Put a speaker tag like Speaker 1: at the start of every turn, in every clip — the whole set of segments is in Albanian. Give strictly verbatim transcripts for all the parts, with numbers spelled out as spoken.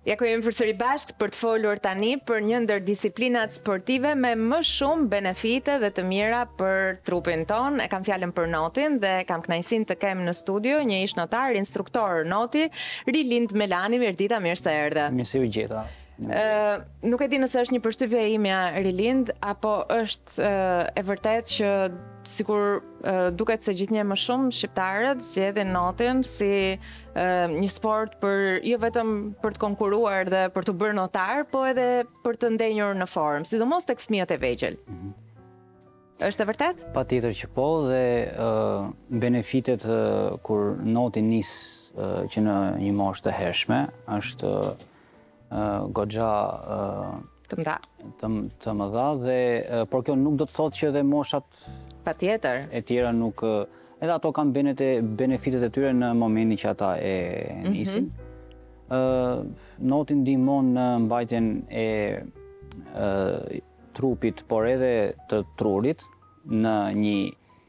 Speaker 1: Ja ku jemi përsëri bashkë për të folur tani për një ndër disiplinat sportive me më shumë benefite dhe të mira për trupin ton. E kam fjalën për notin dhe kam kënaqësinë të kem në studio një ish notar, instruktor noti, Rilind Melani. Mirdita, mirë se erdhe.
Speaker 2: Mirë se u gjeta.
Speaker 1: Uh, nuk e di nëse është një përshtypje imja, Rilind, apo është uh, e vërtet që sikur uh, duket se gjithnjë më shumë shqiptarët zgjedhin notin si uh, një sport për jo vetëm për të konkuruar dhe për të bërë notar, po edhe për të ndenjur në formë, sidomos tek fëmijët e vegjël. Mm-hmm. Është e vërtet?
Speaker 2: Patjetër që po, dhe uh, benefitet uh, kur noti nis uh, që në një moshë të hershme është uh, Uh, goxha uh,
Speaker 1: të mëdha.
Speaker 2: Të, të mëdha dhe uh, por kjo nuk do të thotë që edhe moshat
Speaker 1: patjetër
Speaker 2: e tjera nuk uh, edhe ato kanë benefite, benefitet e tyre në momentin që ata e nisin. Mm-hmm. uh, Noti ndihmon në mbajtjen e uh, trupit, por edhe të trurit në një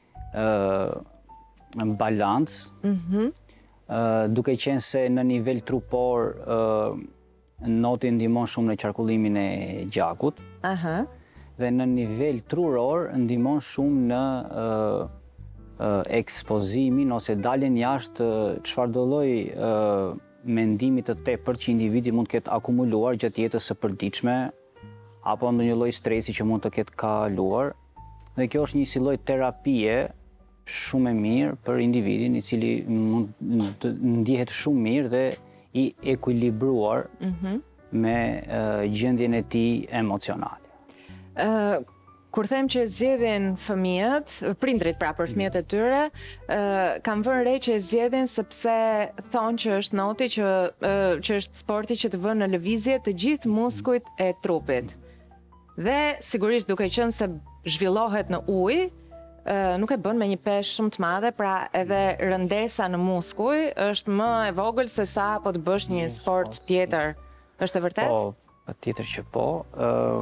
Speaker 2: uh, balancë, mm-hmm. uh, duke qenë se në nivel trupor uh, noti ndihmon shumë në qarkullimin e gjakut. Aha. Dhe në nivel truror ndihmon shumë në uh, uh, ekspozimin ose daljen jashtë çfarëdo lloj uh, mendimi të tepërt që individi mund të ketë akumuluar gjatë jetës së përditshme apo ndonjë lloj stresi që mund të ketë kaluar. Dhe kjo është një si lloj terapie shumë e mirë për individin i cili mund të ndihet shumë mirë dhe i ekuilibruar mm-hmm. me uh, gjendjen e tij emocionale.
Speaker 1: Uh, kur them që zgjedhin fëmijët, prindrit pra për fëmijët e tyre, uh, kam vënë re që e zgjedhin sepse thonë që është noti që uh, që është sporti që të vën në lëvizje të gjithë muskujt e trupit. Dhe sigurisht duke qenë se zhvillohet në ujë, Uh, nuk e bën me një peshë shumë të madhe, pra edhe rëndesa në muskuj është më e vogël se sa po të bësh një sport tjetër. Është e vërtet?
Speaker 2: Po, patjetër që po. Uh,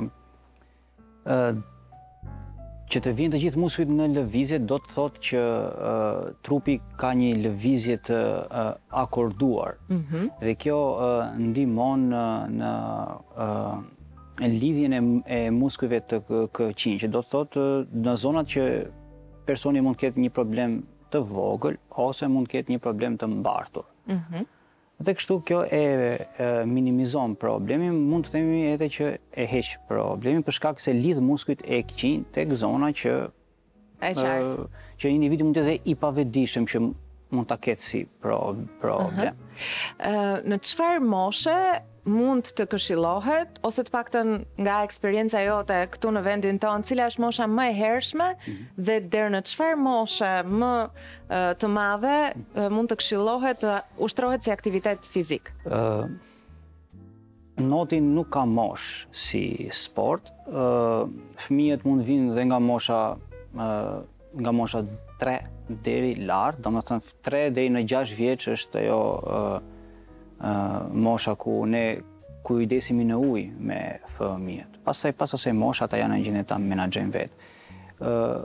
Speaker 2: uh, që të vinë të gjithë muskujt në lëvizje do të thotë që uh, trupi ka një lëvizje të uh, akorduar. Mm-hmm. Dhe kjo uh, ndihmon uh, në uh, lidhjen e, e muskujve të këqij, që do të thotë uh, në zonat që personi mund të ketë një problem të vogël ose mund të ketë një problem të mbartur. Mm-hmm. Dhe kështu kjo e, e minimizon problemin, mund të themi edhe që e heq problemin për shkak se lidh muskujt e këqij tek zona që
Speaker 1: e qartë.
Speaker 2: Që individi mund të jetë i pavetëdijshëm që mund ta ketë si pro, problem.
Speaker 1: Uh-huh. uh, në çfarë moshe mund të këshillohet, ose të paktën nga eksperienca jote këtu në vendin tonë, cila është mosha më e hershme mm-hmm. dhe deri në çfarë moshe më uh, të madhe uh, mund të këshillohet të uh, ushtrohet si aktivitet fizik?
Speaker 2: Uh, noti nuk ka mosh si sport. Uh, fëmijët mund vinë dhe nga mosha uh, nga mosha tre deri lart, domethënë tre deri në gjashtë vjeç është ajo uh, Uh, mosha ku ne kujdesemi në ujë me fëmijët. Pastaj pas asaj moshe ata janë në gjendje ta menaxhojnë vetë. Uh,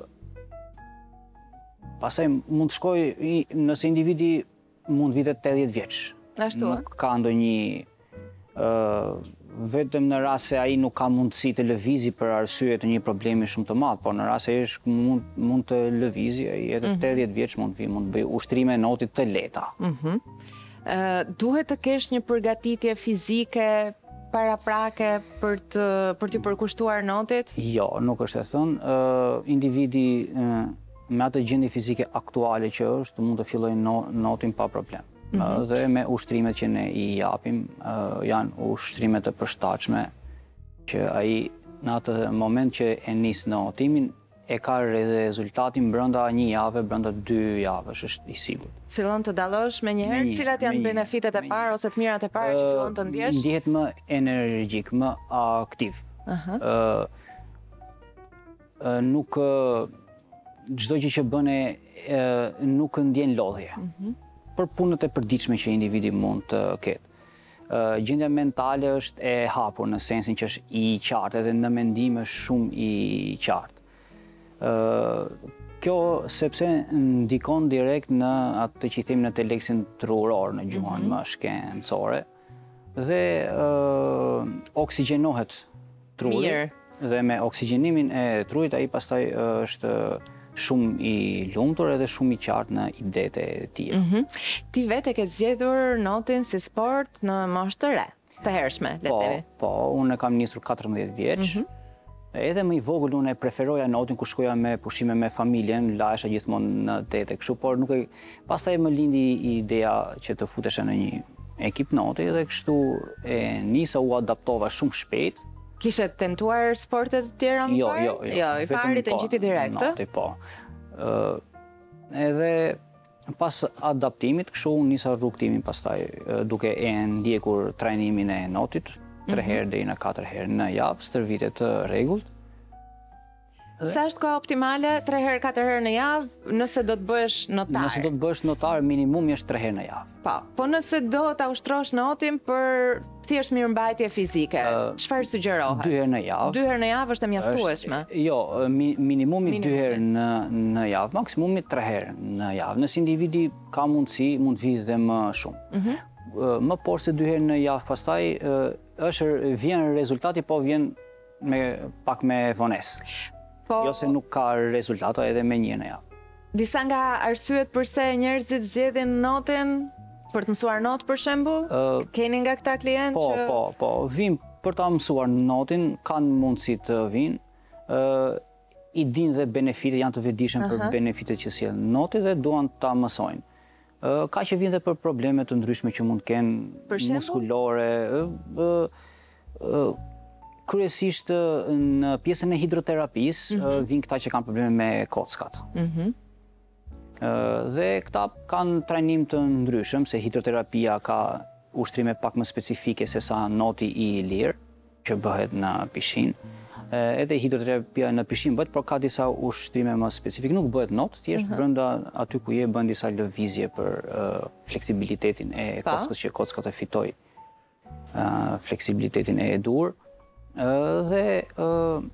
Speaker 2: pastaj mund të shkojë nëse individi mund vitet tetëdhjetë vjeç.
Speaker 1: Ashtu.
Speaker 2: Nuk ka ndonjë uh, vetëm në rast se ai nuk ka mundësi të lëvizi për arsye të një problemi shumë të madh, por në rast se është mund mund të lëvizi, ai edhe mm-hmm. tetëdhjetë vjeç mund të vi, mund të bëj ushtrime notit të lehta.
Speaker 1: Mhm. Uh, duhet të kesh një përgatitje fizike paraprake për të për të përkushtuar notit?
Speaker 2: Jo, nuk është e thënë. Uh, individi uh, me atë gjendje fizike aktuale që është mund të fillojë no, notin pa problem. Mm-hmm. uh, dhe me ushtrimet që ne i japim uh, janë ushtrime të përshtatshme që ai në atë moment që e nis notimin e ka rezultatin brenda një jave, brenda dy javësh, është i sigurt.
Speaker 1: Fillon të dallosh me një herë, cilat janë benefitet e parë ose të mirat e para që fillon të ndjesh?
Speaker 2: Ndihet më energjik, më aktiv. Uh-huh. Uh, uh, nuk çdo gjë që bën e nuk ndjen lodhje. Uh-huh. Për punët e përditshme që individi mund të ketë. Uh, gjendja mentale është e hapur në sensin që është i qartë edhe në mendim është shumë i qartë. Uh, kjo sepse ndikon direkt në atë që i themi në teleksin truror në gjuhën mm-hmm. më shkencore, dhe uh, oksigenohet truri.
Speaker 1: Mirë.
Speaker 2: Dhe me oksigenimin e trurit ai pastaj uh, është shumë i lumtur edhe shumë i qartë në idetë e tij.
Speaker 1: Mm -hmm. Ti vetë ke zgjedhur notin si sport në moshë të re, të hershme, le të themi.
Speaker 2: Po, po, unë kam nisur katërmbëdhjetë vjeç. Mm -hmm. Edhe më i vogël unë e preferoja notin ku shkoja me pushime me familjen, lahesha gjithmonë në dete kështu, por nuk e pastaj më lindi ideja që të futesha në një ekip noti dhe kështu e nisa u adaptova shumë shpejt.
Speaker 1: Kishe tentuar sportet të tjera më
Speaker 2: jo,
Speaker 1: parë?
Speaker 2: Jo, jo.
Speaker 1: Jo, i pari të ngjiti direkt, ë?
Speaker 2: Noti, po. Uh, edhe pas adaptimit, kështu unë nisa rrugtimin pastaj uh, duke e ndjekur trajnimin e notit, tre mm -hmm. herë deri në katër herë në javë, stër vite të rregullt.
Speaker 1: Sa është koha optimale, tre herë, katër herë në javë, nëse do të bësh notar?
Speaker 2: Nëse do të bësh notar, minimumi është tre herë në javë.
Speaker 1: Po, po nëse do ta ushtrosh notin për thjesht mirëmbajtje fizike, çfarë uh, sugjerohet?
Speaker 2: Dy herë në javë.
Speaker 1: Dy herë në javë është e mjaftueshme.
Speaker 2: Jo, mi, minimumi, minimumi dy herë në, në javë, maksimumi tre herë në javë. Nëse individi ka mundësi, mund të vijë dhe më shumë. Mm -hmm. uh, më por se dy herë në javë pastaj uh, është vjen rezultati, po vjen me pak me vonesë. Po, jo se nuk ka rezultato edhe me një në javë.
Speaker 1: Disa nga arsyet përse njerëzit zgjedhin notin për të mësuar not për shembull? Uh, Keni nga këta klientë
Speaker 2: po,
Speaker 1: që...
Speaker 2: Po, po, vim për ta mësuar notin, kanë mundësi të vinë. Uh, I dinë dhe benefitet, janë të vetëdijshëm uh -huh. për benefitet që sjell noti dhe duan ta mësojnë. Uh, ka që vinë dhe për probleme të ndryshme që mund të kenë, muskulore, uh, uh, uh, kryesisht në pjesën e hidroterapisë, mm -hmm. vinë këta që kanë probleme me kockat. Mm -hmm. Dhe këta kanë trajnim të ndryshëm, se hidroterapia ka ushtrime pak më specifike se sa noti i lirë, që bëhet në pishin. Edhe hidroterapia në pishin bëhet, por ka disa ushtrime më specifike. Nuk bëhet not, thjesht mm -hmm. brenda aty ku je bën disa lëvizje për uh, fleksibilitetin e kockës, që kockat e fitoj uh, fleksibilitetin e dur. Uh, dhe uh,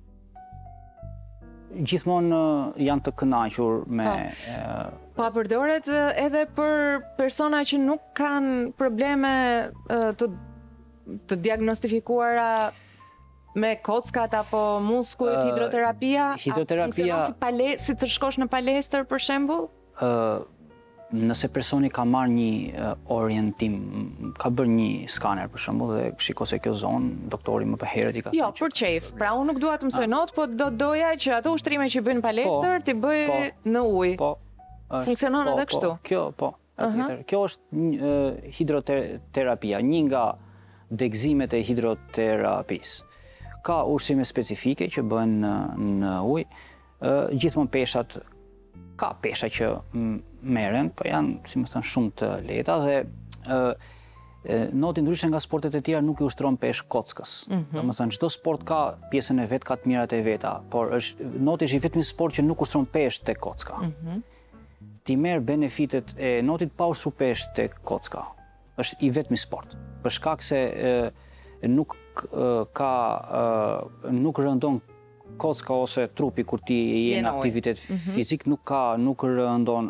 Speaker 2: gjithmonë uh, janë të kënaqur me... Uh,
Speaker 1: pa përdoret edhe për persona që nuk kanë probleme uh, të, të diagnostifikuara me kockat apo muskujt, uh, hidroterapia,
Speaker 2: hidroterapia...
Speaker 1: funksionon si, pale, si të shkosh në palestër për shembull?
Speaker 2: Uh, Nëse personi ka marrë një uh, orientim, ka bërë një skaner për shembull dhe shiko se kjo zonë, doktori më përherët i ka thënë.
Speaker 1: Jo, për çejf. Pra unë nuk dua të mësoj not, po do doja që ato ushtrime që bëjnë palestër ti bëj po, në ujë. Po. Funksionon
Speaker 2: po,
Speaker 1: edhe kështu.
Speaker 2: Po, kjo po. Uh -huh. Kjo është uh, hidroterapia, një nga degëzimet e hidroterapisë. Ka ushtrime specifike që bëhen në, në ujë, uh, gjithmonë peshat. Ka pesha që merren, po janë, si më thënë, shumë të lehta dhe ë noti ndryshe nga sportet e tjera nuk i ushtron peshë kockës. Mm -hmm. Domethënë çdo sport ka pjesën e vet, ka të mirat e veta, por është noti është i vetmi sport që nuk ushtron peshë tek kocka. Mm -hmm. Ti merr benefitet e notit pa ushtruar peshë tek kocka. Është i vetmi sport. Për shkak se e, nuk e, ka e, nuk rëndon kocka ose trupi kur ti je në aktivitet fizik, nuk ka, nuk rëndon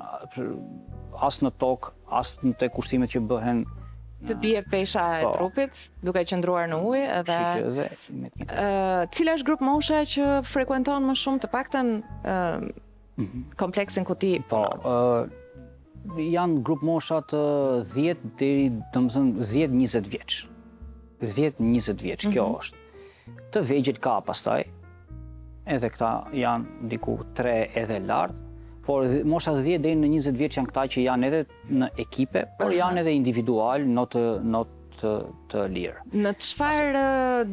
Speaker 2: as në tokë, as në te kushtimet që bëhen.
Speaker 1: Të bie pesha e trupit, duke qëndruar në ujë edhe.
Speaker 2: Edhe
Speaker 1: ë cila është grup moshe që frekuenton më shumë, të paktën ë kompleksin ku ti
Speaker 2: po ë janë grup mosha të dhjetë deri, domethënë dhjetë njëzet vjeç. dhjetë njëzet vjeç, kjo është. Të vegjël ka pastaj. Edhe këta janë diku tre edhe lart, por mosha dhjetë deri në njëzet vjeç janë këta që janë edhe në ekipe, por janë edhe individual, në të në të, të lirë.
Speaker 1: Në çfarë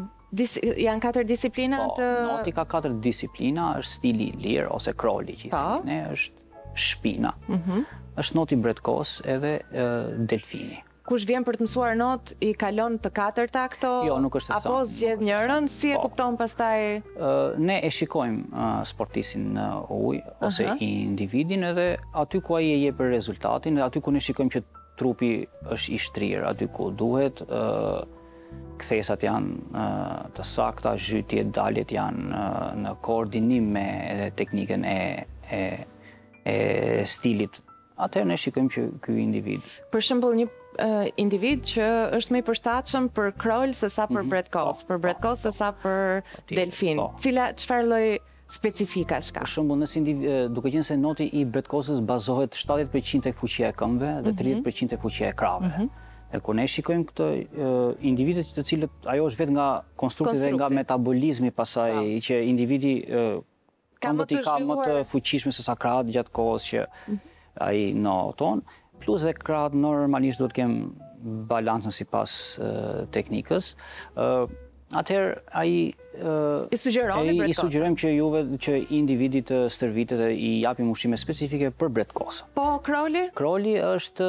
Speaker 1: janë katër disiplina të
Speaker 2: noti ka katër disiplina, është stili i lirë ose crawli që thënë, ne është shpina. Mm-hmm. Është noti bretkos edhe e, delfini.
Speaker 1: Kush vjen për të mësuar not i kalon të katërta këto?
Speaker 2: Jo, nuk është e sa.
Speaker 1: Apo zgjedh njërin, si e kupton pastaj?
Speaker 2: Uh, ne e shikojmë uh, sportistin në ujë ose uh -huh. individin edhe aty ku ai e jep rezultatin, edhe aty ku ne shikojmë që trupi është i shtrirë, aty ku duhet, uh, kthesat janë uh, të sakta, zhytjet, daljet janë uh, në koordinim me teknikën e, e, e stilit. Atëherë ne shikojmë që ky individ.
Speaker 1: Për shembull, një uh, individ që është më i përshtatshëm për krol se sa për bretkos, për bretkos se sa për delfin. Cila çfarë lloj specifikash ka?
Speaker 2: Për shembull, nëse duke qenë se noti i bretkosës bazohet shtatëdhjetë përqind tek fuqia e këmbëve dhe tridhjetë përqind tek fuqia e krave. Dhe kur ne shikojmë këto individet të cilët ajo është vetë nga konstrukti dhe nga metabolizmi pasaj që individi këmbët i ka më të fuqishme se sa krahat gjatë kohës që ai noton, plus dhe krahat normalisht do të kemë balancën sipas teknikës. Atëherë ai
Speaker 1: i sugjeroni
Speaker 2: i sugjerojmë që juve që individit të stërvitet dhe i japim ushqime specifike për bretkosën.
Speaker 1: Po kroli?
Speaker 2: Kroli është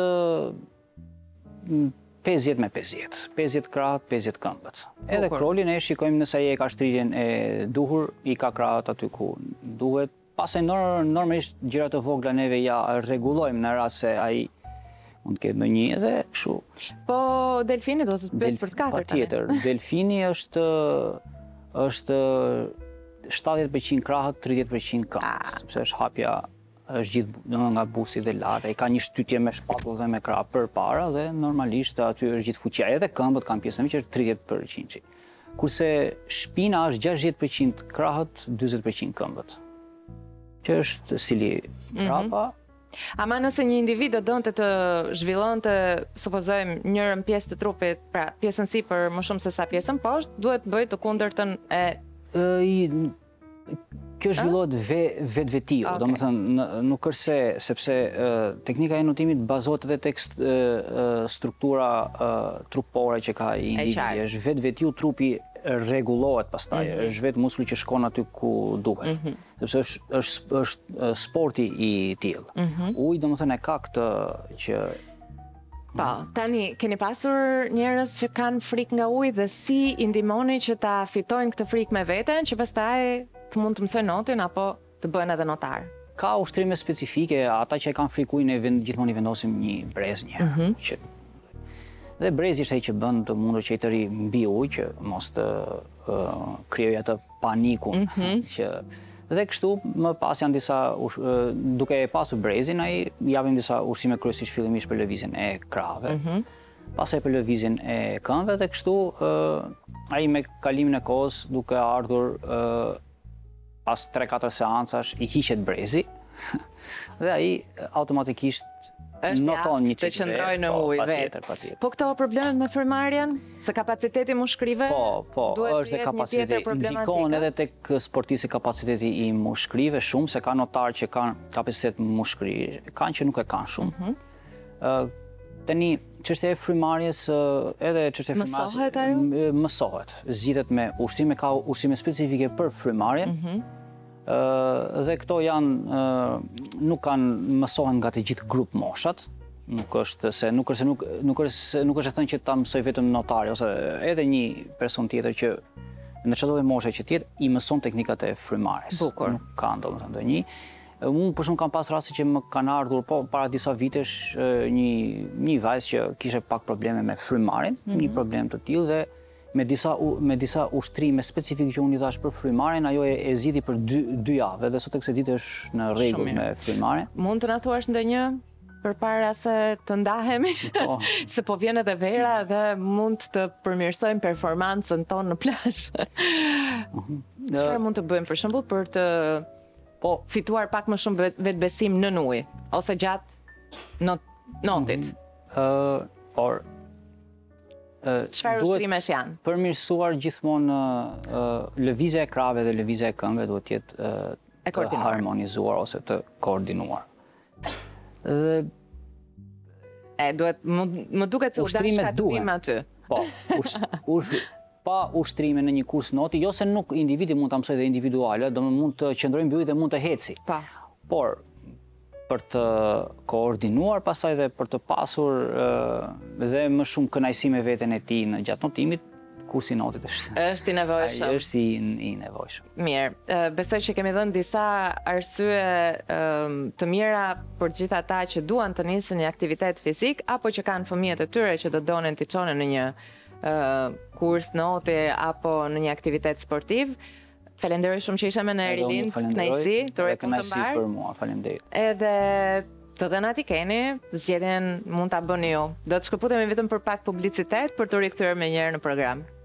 Speaker 2: pesëdhjetë me pesëdhjetë, pesëdhjetë krahat, pesëdhjetë këmbët. Edhe kroli ne shikojmë nëse ai e ka shtrirjen e duhur, i ka krahat aty ku duhet. Pastaj normalisht gjërat e vogla neve ja rregullojmë në rast se ai mund të ketë ndonjë edhe kështu.
Speaker 1: Po delfini do të pyes për të katërt.
Speaker 2: Patjetër, delfini është është shtatëdhjetë përqind krahët, tridhjetë përqind këmbët, sepse është hapja është gjithë nga busi dhe larë, ai ka një shtytje me shpatull dhe me krah përpara dhe normalisht aty është gjithë fuqia, edhe këmbët kanë pjesën e që është tridhjetë përqind. Kurse shpina është gjashtëdhjetë përqind krahët, dyzet përqind këmbët. Që është sili rapa.
Speaker 1: Ama nëse një individ do donte të zhvillonte, supozojmë, njërën pjesë të trupit, pra pjesën sipër më shumë se sa pjesën poshtë, duhet bëj të kundërtën e...
Speaker 2: Kjo zhvillohet vetvetiu, domethënë nuk është se sepse teknika e notimit bazohet edhe tek struktura trupore që ka individi, është vetvetiu trupi rregullohet pastaj, është vetë muskuli që shkon aty ku duhet. Sepse është është sporti i tillë. Uji domethënë e ka këtë që
Speaker 1: Po, tani, keni pasur njerëz që kanë frikë nga uji dhe si i ndihmoni që ta fitojnë këtë frikë me veten, që pastaj të mund të mësojnë notin apo të bëhen edhe notar?
Speaker 2: Ka ushtrime specifike, ata që e kanë frikë ujit ne gjithmonë i vendosim një brez një herë. Që... Dhe brezi është ai që bën të mundur që ai të rri mbi ujë, që mos të uh, krijojë atë panikun që dhe kështu më pas janë disa duke e pasur brezin, ai japim disa ushqime kryesisht fillimisht për lëvizjen e krahave. Pastaj për lëvizjen e këmbëve dhe kështu ai me kalimin e kohës duke ardhur pas tre katër seancash i hiqet brezi dhe ai automatikisht noton një
Speaker 1: të qëndroj në ujë vetë. Po këto problemet me frymarrjen, se kapaciteti mushkërive
Speaker 2: Po, po, është dhe kapaciteti, ndikon edhe tek sportisti kapaciteti i mushkërive shumë, se ka notarë që kanë kapacitet mushkëri, kanë që nuk e kanë shumë. Tani, çështja e frymarrjes, edhe çështja e frymarrjes
Speaker 1: mësohet ajo?
Speaker 2: Mësohet. Zgjidhet me ushtrime, ka ushtrime specifike për frymarrjen. Dhe këto janë, nuk kanë mësohen nga të gjithë grup moshat, nuk është se nuk është nuk nuk është nuk është e thënë që ta mësoj vetëm notari ose edhe një person tjetër që në çdo lloj moshe që tjetër i mëson teknikat e frymarrjes.
Speaker 1: Bukur.
Speaker 2: Nuk ka domethënë ndonjë. Unë për shumë kam pas raste që më kanë ardhur po para disa vitesh një një vajzë që kishte pak probleme me frymarrjen, një problem të tillë dhe me disa me disa ushtrime specifike që unë i thash për frymarrjen, ajo e, e zgjidhi për dy dy javë dhe sot e kësaj dite është në rregull me frymarrjen.
Speaker 1: Mund të na thuash ndonjë përpara se të ndahemi? Po. Se po vjen edhe vera dhe mund të përmirësojmë performancën tonë në plazh. Çfarë mund të bëjmë për shembull për të po fituar pak më shumë vetbesim nën ujë ose gjatë not notit?
Speaker 2: Ë, por
Speaker 1: Çfarë ushtrimesh janë?
Speaker 2: Përmirësuar gjithmonë lëvizja e krave dhe lëvizja e këmbëve duhet të jetë të harmonizuar ose të koordinuar. Dhe
Speaker 1: e duhet më duket se u dash shkatërim aty.
Speaker 2: Po, pa ushtrime në një kurs noti, jo se nuk individi mund ta mësojë dhe individuale, do mund të qëndrojë mbi ujë dhe mund të heci.
Speaker 1: Pa.
Speaker 2: Por për të koordinuar pastaj dhe për të pasur dhe më shumë kënaqësi me veten e tij në gjatë notimit, kursi notit është.
Speaker 1: Është i nevojshëm.
Speaker 2: Ai është i, i nevojshëm.
Speaker 1: Mirë, besoj që kemi dhënë disa arsye të mira për gjithë ata që duan të nisin një aktivitet fizik apo që kanë fëmijët e tyre që do donin të çonin në një kurs noti apo në një aktivitet sportiv. Falenderoj shumë që isha me në Erilind, kënaqësi, të rekun të mbarë.
Speaker 2: Kënaqësi për mua, faleminderit.
Speaker 1: Edhe Të dhënat i keni, zgjedhjen mund ta bëni ju. Do të shkëputemi vetëm për pak publicitet për të rikthyer më njëherë në program.